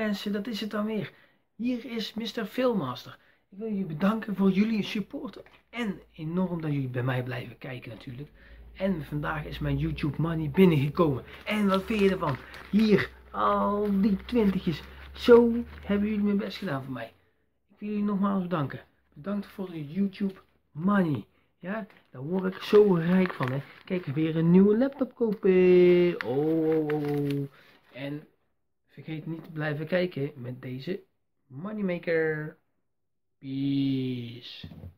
mensen, dat is het dan weer. Hier is Mr. Filmmaster. Ik wil jullie bedanken voor jullie support. En enorm dat jullie bij mij blijven kijken natuurlijk. En vandaag is mijn YouTube money binnengekomen. En wat vind je ervan? Hier, al die 20's. Zo hebben jullie mijn best gedaan voor mij. Ik wil jullie nogmaals bedanken. Bedankt voor de YouTube money. Ja, daar word ik zo rijk van, hè. Kijk, weer een nieuwe laptop kopen. Oh. En vergeet niet te blijven kijken met deze Moneymaker. Peace.